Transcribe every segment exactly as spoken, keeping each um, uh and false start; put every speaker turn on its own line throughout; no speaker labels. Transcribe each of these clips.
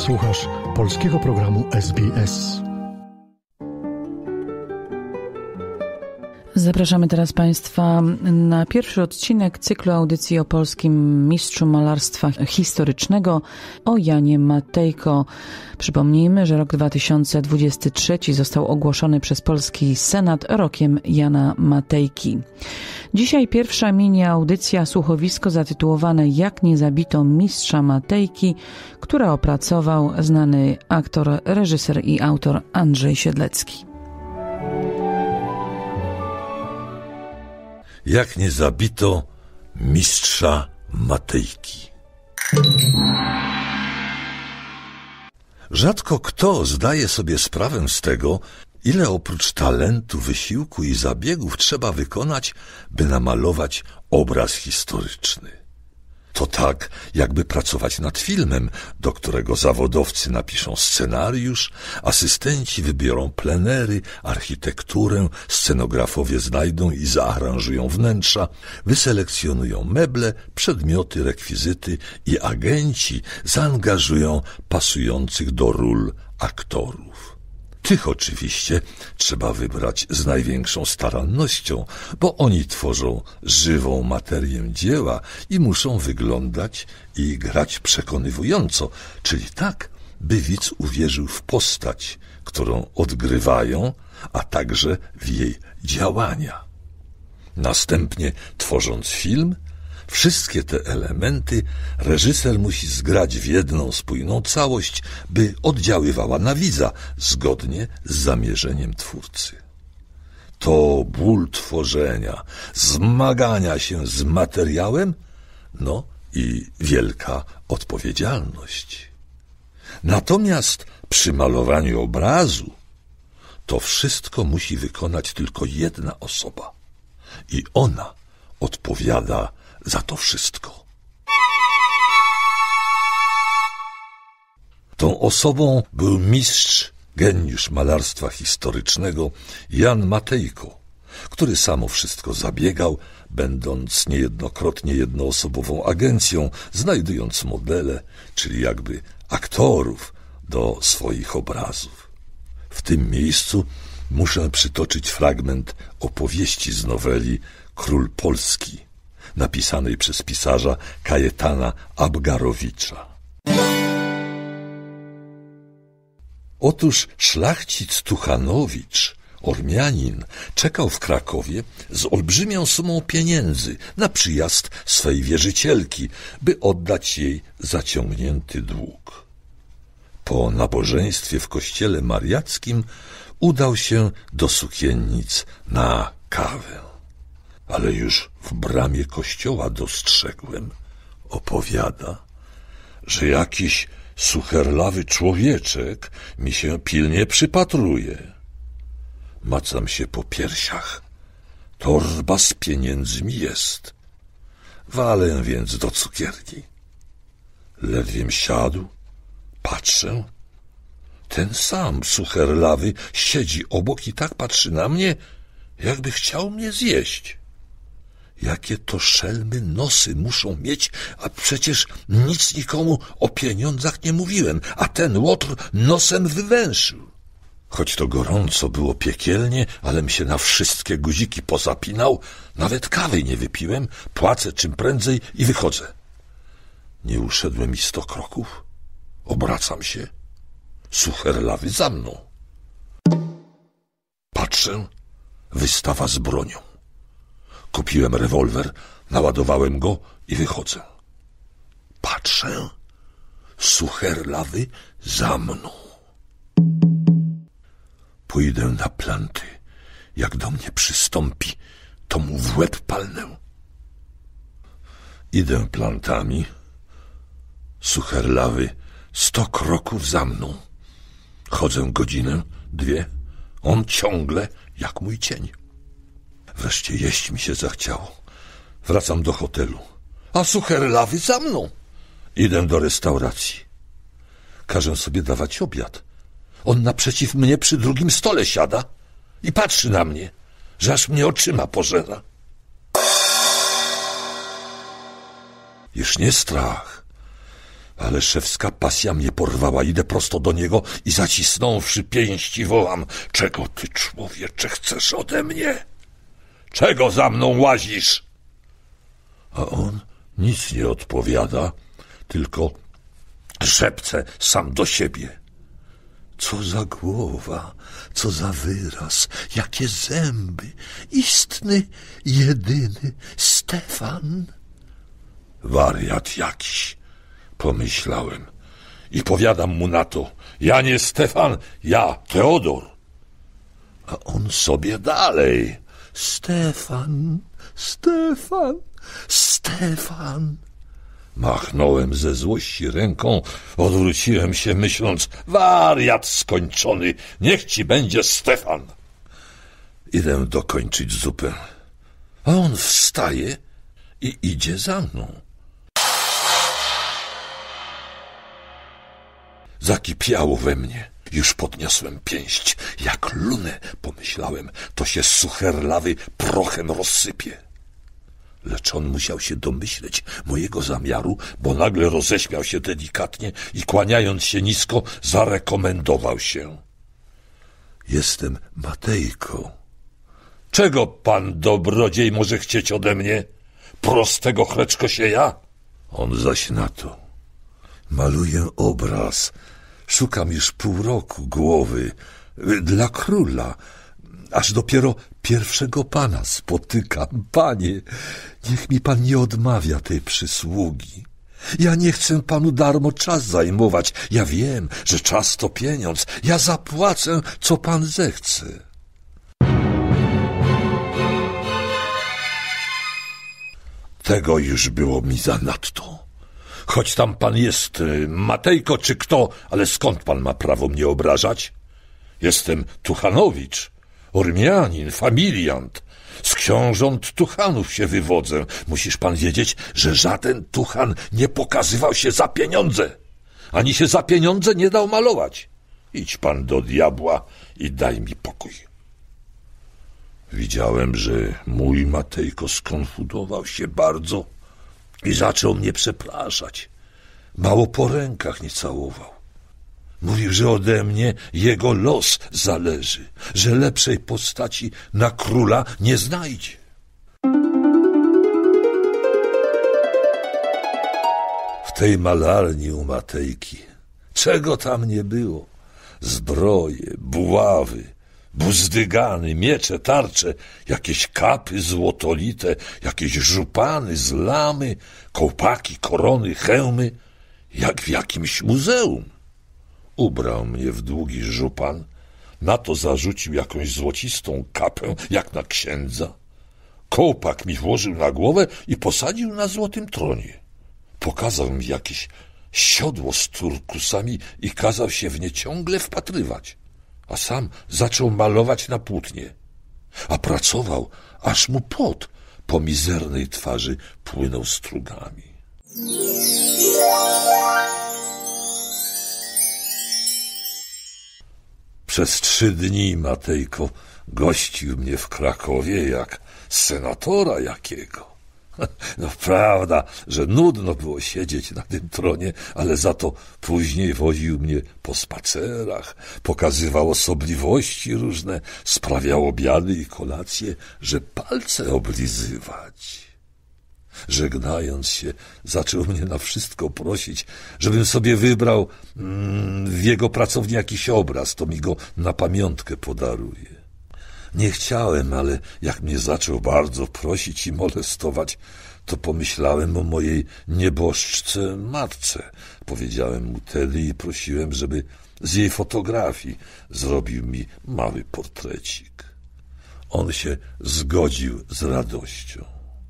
Słuchasz polskiego programu S B S.
Zapraszamy teraz Państwa na pierwszy odcinek cyklu audycji o polskim mistrzu malarstwa historycznego, o Janie Matejko. Przypomnijmy, że rok dwa tysiące dwudziesty trzeci został ogłoszony przez polski Senat rokiem Jana Matejki. Dzisiaj pierwsza mini audycja, słuchowisko zatytułowane Jak nie zabito mistrza Matejki, które opracował znany aktor, reżyser i autor Andrzej Siedlecki.
Jak nie zabito mistrza Matejki. Rzadko kto zdaje sobie sprawę z tego, ile oprócz talentu, wysiłku i zabiegów trzeba wykonać, by namalować obraz historyczny. To tak, jakby pracować nad filmem, do którego zawodowcy napiszą scenariusz, asystenci wybiorą plenery, architekturę, scenografowie znajdą i zaaranżują wnętrza, wyselekcjonują meble, przedmioty, rekwizyty i agenci zaangażują pasujących do ról aktorów. Tych oczywiście trzeba wybrać z największą starannością, bo oni tworzą żywą materię dzieła i muszą wyglądać i grać przekonywująco, czyli tak, by widz uwierzył w postać, którą odgrywają, a także w jej działania. Następnie, tworząc film, wszystkie te elementy reżyser musi zgrać w jedną spójną całość, by oddziaływała na widza zgodnie z zamierzeniem twórcy. To ból tworzenia, zmagania się z materiałem, no i wielka odpowiedzialność. Natomiast przy malowaniu obrazu to wszystko musi wykonać tylko jedna osoba i ona odpowiada za to wszystko. Tą osobą był mistrz, geniusz malarstwa historycznego Jan Matejko, który sam o wszystko zabiegał, będąc niejednokrotnie jednoosobową agencją, znajdując modele, czyli jakby aktorów do swoich obrazów. W tym miejscu muszę przytoczyć fragment opowieści z noweli Król Polski, napisanej przez pisarza Kajetana Abgarowicza. Otóż szlachcic Tuchanowicz, Ormianin, czekał w Krakowie z olbrzymią sumą pieniędzy na przyjazd swej wierzycielki, by oddać jej zaciągnięty dług. Po nabożeństwie w kościele mariackim udał się do Sukiennic na kawę. Ale już w bramie kościoła dostrzegłem, opowiada, że jakiś sucherlawy człowieczek mi się pilnie przypatruje. Macam się po piersiach. Torba z pieniędzmi jest. Walę więc do cukierni. Ledwiem siadł, patrzę. Ten sam sucherlawy siedzi obok i tak patrzy na mnie, jakby chciał mnie zjeść. Jakie to szelmy nosy muszą mieć, a przecież nic nikomu o pieniądzach nie mówiłem, a ten łotr nosem wywęszył. Choć to gorąco było piekielnie, alem się na wszystkie guziki pozapinał, nawet kawy nie wypiłem, płacę czym prędzej i wychodzę. Nie uszedłem i sto kroków, obracam się, sucherlawy za mną. Patrzę, wystawa z bronią. Kupiłem rewolwer, naładowałem go i wychodzę. Patrzę, sucherlawy za mną. Pójdę na planty. Jak do mnie przystąpi, to mu w łeb palnę. Idę plantami. Sucherlawy sto kroków za mną. Chodzę godzinę, dwie. On ciągle jak mój cień. Wreszcie jeść mi się zachciało. Wracam do hotelu. A sucherlawy za mną. Idę do restauracji. Każę sobie dawać obiad. On naprzeciw mnie przy drugim stole siada i patrzy na mnie, że aż mnie oczyma pożera. Już nie strach, Ale szewska pasja mnie porwała. Idę prosto do niego i zacisnąwszy pięści wołam: czego ty, człowiecze, chcesz ode mnie? Czego za mną łazisz? A on nic nie odpowiada, tylko szepce sam do siebie. Co za głowa, co za wyraz, jakie zęby, istny, jedyny Stefan. Wariat jakiś, pomyślałem i powiadam mu na to: ja nie Stefan, ja Teodor. A on sobie dalej: Stefan, Stefan, Stefan. Machnąłem ze złości ręką, odwróciłem się, myśląc: wariat skończony, niech ci będzie Stefan. Idę dokończyć zupę, a on wstaje i idzie za mną. Zakipiało we mnie. Już podniosłem pięść. Jak lunę, pomyślałem, to się sucherlawy prochem rozsypie. Lecz on musiał się domyśleć mojego zamiaru, bo nagle roześmiał się delikatnie i kłaniając się nisko, zarekomendował się. Jestem Matejko. Czego pan dobrodziej może chcieć ode mnie? Prostego chreczkosieja? On zaś na to: maluję obraz. Szukam już pół roku głowy dla króla. Aż dopiero pierwszego pana spotykam. Panie, niech mi pan nie odmawia tej przysługi. Ja nie chcę panu darmo czas zajmować. Ja wiem, że czas to pieniądz. Ja zapłacę, co pan zechce. Tego już było mi zanadto. Choć tam pan jest Matejko czy kto, ale skąd pan ma prawo mnie obrażać? Jestem Tuchanowicz, Ormianin, familiant. Z książąt Tuchanów się wywodzę. Musisz pan wiedzieć, że żaden Tuchan nie pokazywał się za pieniądze, ani się za pieniądze nie dał malować. Idź pan do diabła i daj mi pokój. Widziałem, że mój Matejko skonfudował się bardzo i zaczął mnie przepraszać. Mało po rękach nie całował. Mówił, że ode mnie jego los zależy, że lepszej postaci na króla nie znajdzie. W tej malarni u Matejki czego tam nie było? Zbroje, buławy, buzdygany, miecze, tarcze, jakieś kapy złotolite, jakieś żupany z lamy, kołpaki, korony, hełmy, jak w jakimś muzeum. Ubrał mnie w długi żupan, na to zarzucił jakąś złocistą kapę, jak na księdza. Kołpak mi włożył na głowę i posadził na złotym tronie. Pokazał mi jakieś siodło z turkusami i kazał się w nie ciągle wpatrywać, a sam zaczął malować na płótnie. A pracował, aż mu pot po mizernej twarzy płynął strugami. Przez trzy dni Matejko gościł mnie w Krakowie jak senatora jakiego. No prawda, że nudno było siedzieć na tym tronie, ale za to później woził mnie po spacerach, pokazywał osobliwości różne, sprawiał obiady i kolacje, że palce oblizywać. Żegnając się, zaczął mnie na wszystko prosić, żebym sobie wybrał mm, w jego pracowni jakiś obraz, to mi go na pamiątkę podaruje. Nie chciałem, ale jak mnie zaczął bardzo prosić i molestować, to pomyślałem o mojej nieboszczce matce. Powiedziałem mu tedy i prosiłem, żeby z jej fotografii zrobił mi mały portrecik. On się zgodził z radością.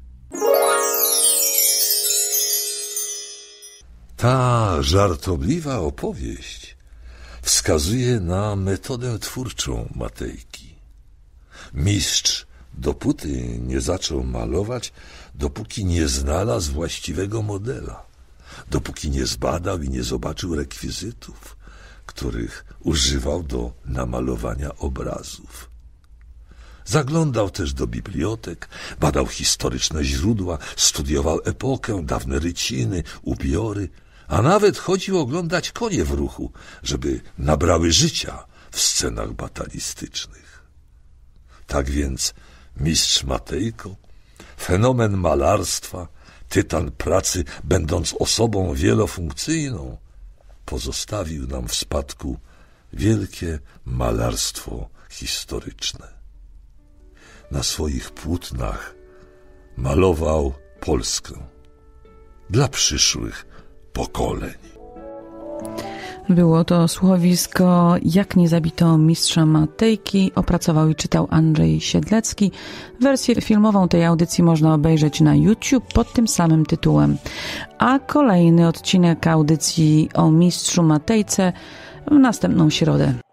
Ta żartobliwa opowieść wskazuje na metodę twórczą Matejki. Mistrz dopóty nie zaczął malować, dopóki nie znalazł właściwego modela, dopóki nie zbadał i nie zobaczył rekwizytów, których używał do namalowania obrazów. Zaglądał też do bibliotek, badał historyczne źródła, studiował epokę, dawne ryciny, ubiory, a nawet chodził oglądać konie w ruchu, żeby nabrały życia w scenach batalistycznych. Tak więc mistrz Matejko, fenomen malarstwa, tytan pracy, będąc osobą wielofunkcyjną, pozostawił nam w spadku wielkie malarstwo historyczne. Na swoich płótnach malował Polskę dla przyszłych pokoleń.
Było to słuchowisko Jak nie zabito mistrza Matejki. Opracował i czytał Andrzej Siedlecki. Wersję filmową tej audycji można obejrzeć na YouTube pod tym samym tytułem. A kolejny odcinek audycji o mistrzu Matejce w następną środę.